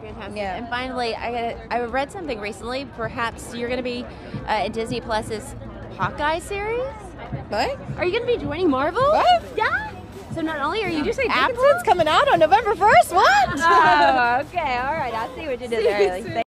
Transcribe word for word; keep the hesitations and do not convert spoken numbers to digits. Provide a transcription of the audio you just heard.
Fantastic. Yeah. And finally, I I read something recently. Perhaps you're going to be uh, in Disney Plus's Hawkeye series. What? Are you going to be joining Marvel? What? Yeah. So not only are you, Did you say Apple? Dickinson's coming out on November first? What? Oh, okay. All right. I see what you did there. Hailee.